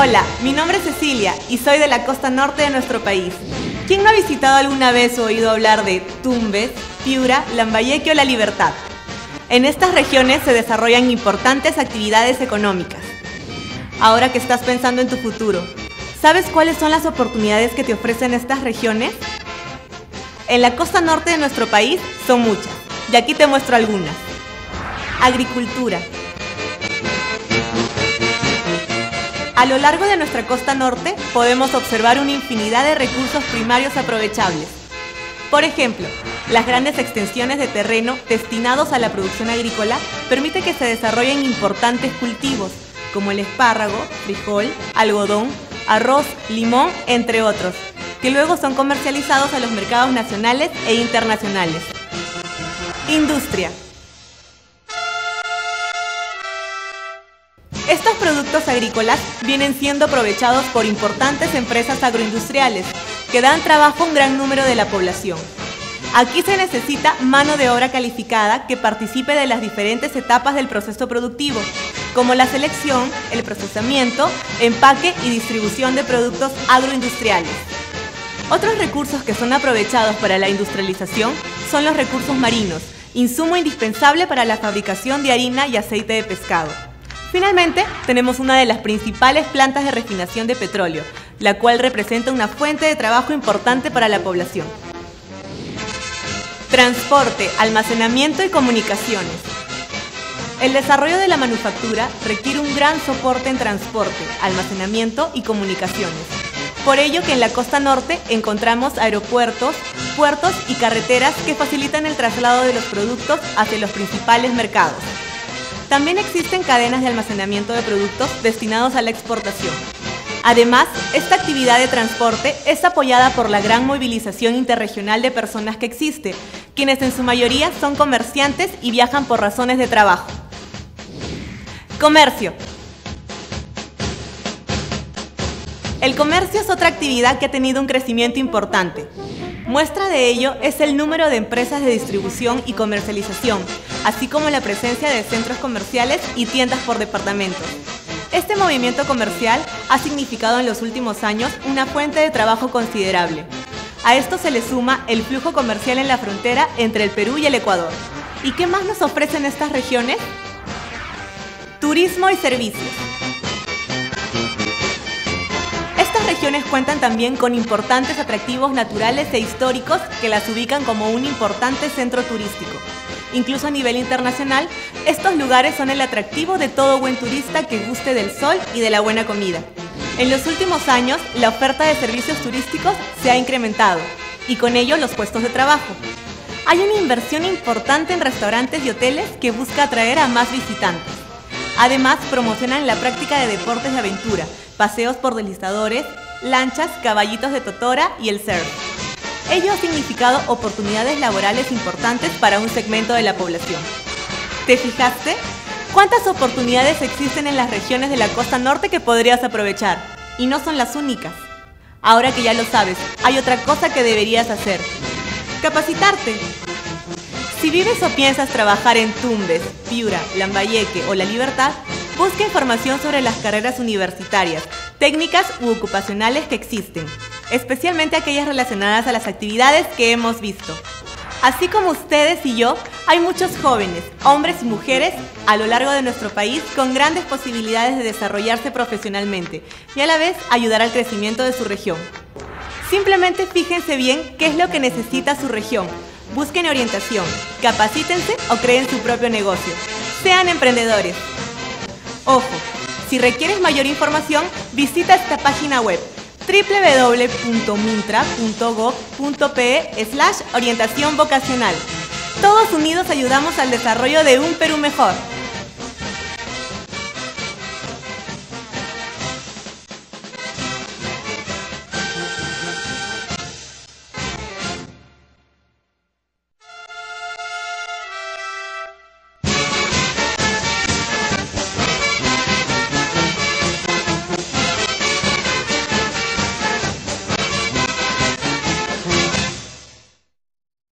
Hola, mi nombre es Cecilia y soy de la costa norte de nuestro país. ¿Quién no ha visitado alguna vez o oído hablar de Tumbes, Piura, Lambayeque o La Libertad? En estas regiones se desarrollan importantes actividades económicas. Ahora que estás pensando en tu futuro, ¿sabes cuáles son las oportunidades que te ofrecen estas regiones? En la costa norte de nuestro país son muchas, y aquí te muestro algunas. Agricultura. A lo largo de nuestra costa norte podemos observar una infinidad de recursos primarios aprovechables. Por ejemplo, las grandes extensiones de terreno destinados a la producción agrícola permiten que se desarrollen importantes cultivos, como el espárrago, frijol, algodón, arroz, limón, entre otros, que luego son comercializados a los mercados nacionales e internacionales. Industria. Estos productos agrícolas vienen siendo aprovechados por importantes empresas agroindustriales que dan trabajo a un gran número de la población. Aquí se necesita mano de obra calificada que participe de las diferentes etapas del proceso productivo, como la selección, el procesamiento, empaque y distribución de productos agroindustriales. Otros recursos que son aprovechados para la industrialización son los recursos marinos, insumo indispensable para la fabricación de harina y aceite de pescado. Finalmente, tenemos una de las principales plantas de refinación de petróleo, la cual representa una fuente de trabajo importante para la población. Transporte, almacenamiento y comunicaciones. El desarrollo de la manufactura requiere un gran soporte en transporte, almacenamiento y comunicaciones. Por ello que en la costa norte encontramos aeropuertos, puertos y carreteras que facilitan el traslado de los productos hacia los principales mercados. También existen cadenas de almacenamiento de productos destinados a la exportación. Además, esta actividad de transporte es apoyada por la gran movilización interregional de personas que existe, quienes en su mayoría son comerciantes y viajan por razones de trabajo. Comercio. El comercio es otra actividad que ha tenido un crecimiento importante. Muestra de ello es el número de empresas de distribución y comercialización, así como la presencia de centros comerciales y tiendas por departamentos. Este movimiento comercial ha significado en los últimos años una fuente de trabajo considerable. A esto se le suma el flujo comercial en la frontera entre el Perú y el Ecuador. ¿Y qué más nos ofrecen estas regiones? Turismo y servicios. Estas regiones cuentan también con importantes atractivos naturales e históricos que las ubican como un importante centro turístico. Incluso a nivel internacional, estos lugares son el atractivo de todo buen turista que guste del sol y de la buena comida. En los últimos años, la oferta de servicios turísticos se ha incrementado y con ello los puestos de trabajo. Hay una inversión importante en restaurantes y hoteles que busca atraer a más visitantes. Además, promocionan la práctica de deportes de aventura, paseos por deslizadores, lanchas, caballitos de totora y el surf. Ello ha significado oportunidades laborales importantes para un segmento de la población. ¿Te fijaste? ¿Cuántas oportunidades existen en las regiones de la costa norte que podrías aprovechar? Y no son las únicas. Ahora que ya lo sabes, hay otra cosa que deberías hacer: capacitarte. Si vives o piensas trabajar en Tumbes, Piura, Lambayeque o La Libertad, busca información sobre las carreras universitarias, técnicas u ocupacionales que existen, especialmente aquellas relacionadas a las actividades que hemos visto. Así como ustedes y yo, hay muchos jóvenes, hombres y mujeres, a lo largo de nuestro país con grandes posibilidades de desarrollarse profesionalmente y a la vez ayudar al crecimiento de su región. Simplemente fíjense bien qué es lo que necesita su región. Busquen orientación, capacítense o creen su propio negocio. Sean emprendedores. Ojo, si requieres mayor información, visita esta página web www.mintra.gov.pe/orientación vocacional. Todos unidos ayudamos al desarrollo de un Perú mejor.